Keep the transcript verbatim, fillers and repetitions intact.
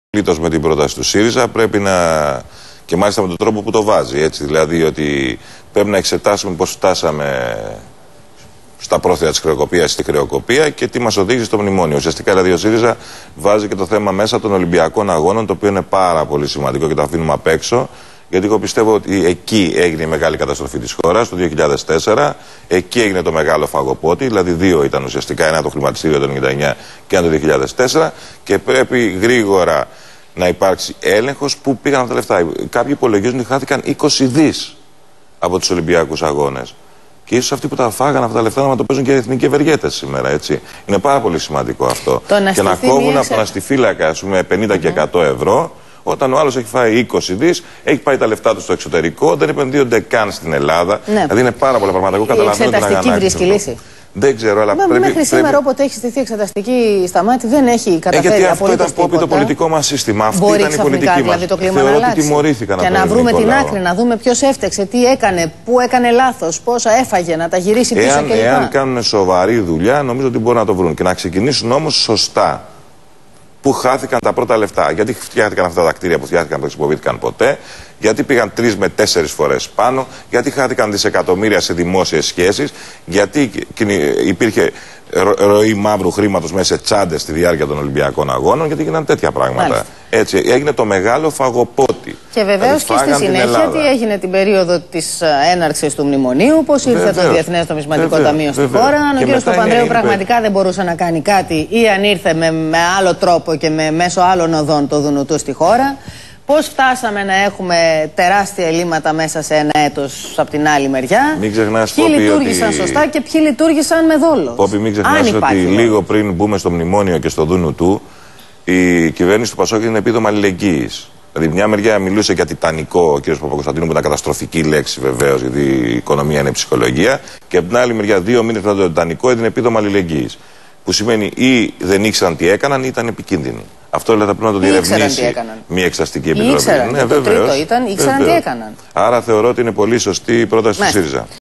Πλήττος με την πρόταση του ΣΥΡΙΖΑ πρέπει να. Και μάλιστα με τον τρόπο που το βάζει. Έτσι, δηλαδή ότι πρέπει να εξετάσουμε πώς φτάσαμε στα πρόθυρα της χρεοκοπίας στη χρεοκοπία και τι μας οδήγησε στο μνημόνιο. Ουσιαστικά δηλαδή ο ΣΥΡΙΖΑ βάζει και το θέμα μέσα των Ολυμπιακών Αγώνων, το οποίο είναι πάρα πολύ σημαντικό και το αφήνουμε απ' έξω. Γιατί εγώ πιστεύω ότι εκεί έγινε η μεγάλη καταστροφή της χώρας το δύο χιλιάδες τέσσερα, εκεί έγινε το μεγάλο φαγοπότη, δηλαδή δύο ήταν ουσιαστικά, ένα το χρηματιστήριο το ενενήντα εννιά και ένα το δύο χιλιάδες τέσσερα, και πρέπει γρήγορα να υπάρξει έλεγχος πού πήγαν αυτά τα λεφτά. Κάποιοι υπολογίζουν ότι χάθηκαν είκοσι δις από τους Ολυμπιακούς Αγώνες. Και ίσως αυτοί που τα φάγανε αυτά τα λεφτά να το παίζουν και οι εθνικοί ευεργέτες σήμερα. Έτσι. Είναι πάρα πολύ σημαντικό αυτό. Το και να κόβουν εξε... από τον αστιφύλακα με πενήντα και εκατό ευρώ, όταν ο άλλος έχει φάει είκοσι δις, έχει πάει τα λεφτά του στο εξωτερικό, δεν επενδύονται καν στην Ελλάδα. Ναι. Δηλαδή είναι πάρα πολλά πράγματα. Εγώ καταλαβαίνω την αγανάκτηση. Η εξεταστική βρίσκει λύση. Δεν ξέρω, αλλά Μα, πρέπει. Μέχρι σήμερα, πρέπει... όποτε έχει στηθεί εξεταστική στα μάτια, δεν έχει καταφέρει. Ε, γιατί αυτό ήταν πόπι το πολιτικό μας σύστημα. Αυτή Μπορεί ήταν η πολιτική δηλαδή μας. Το κλίμα Θεωρώ να ότι τιμωρήθηκαν και να βρούμε την άκρη, να δούμε ποιος έφταξε, τι έκανε, πού έκανε λάθος, πόσα έφαγε, να τα γυρίσει πίσω εάν, κλπ. Εάν κάνουν σοβαρή δουλειά, νομίζω ότι μπορούν να το βρουν. Και να ξεκινήσουν όμως σωστά. Πού χάθηκαν τα πρώτα λεφτά. Γιατί φτιάχτηκαν αυτά τα κτίρια που φτιάχτηκαν, δεν χρησιμοποιήθηκαν ποτέ. Γιατί πήγαν τρεις με τέσσερις φορές πάνω. Γιατί χάθηκαν δισεκατομμύρια σε δημόσιες σχέσεις. Γιατί υπήρχε ροή μαύρου χρήματος μέσα σε τσάντες στη διάρκεια των Ολυμπιακών Αγώνων. Γιατί έγιναν τέτοια πράγματα. Μάλιστα. Έτσι έγινε το μεγάλο φαγοπότη. Και βεβαίως και στη συνέχεια τι έγινε την περίοδο της έναρξης του μνημονίου, πώς ήρθε βεβαίως το Διεθνές Νομισματικό βεβαίως, Ταμείο στη βεβαίως. χώρα. Αν ο κ. Παπανδρέου είναι, πραγματικά είναι... δεν μπορούσε να κάνει κάτι, ή αν ήρθε με, με άλλο τρόπο και με μέσω άλλων οδών το Δουνουτού στη χώρα. Πώς φτάσαμε να έχουμε τεράστια ελλείμματα μέσα σε ένα έτος από την άλλη μεριά. Μην ξεχνάς, ποιοι Πόπη, λειτουργήσαν ότι... σωστά και ποιοι λειτουργήσαν με δόλο. Πόπη, μην ξεχνάς ότι λίγο πριν μπούμε στο μνημόνιο και στο Δουνουτού, η κυβέρνηση του Πασόκ είναι επίδομα αλληλεγγύης. Δηλαδή, μια μεριά μιλούσε για τιτανικό ο κ. Παπακοσταντίνου, που ήταν καταστροφική λέξη βεβαίως, γιατί η οικονομία είναι ψυχολογία. Και από την άλλη μεριά, δύο μήνες μετά το τιτανικό, έδινε επίδομα αλληλεγγύης. Που σημαίνει ή δεν ήξεραν τι έκαναν ή ήταν επικίνδυνοι. Αυτό δηλαδή θα πρέπει να το διερευνήσει μια εξεταστική επιτροπή. Ήξεραν, ναι, το τρίτο ήταν, ήξεραν τι έκαναν. Άρα θεωρώ ότι είναι πολύ σωστή η πρόταση του ΣΥΡΙΖΑ.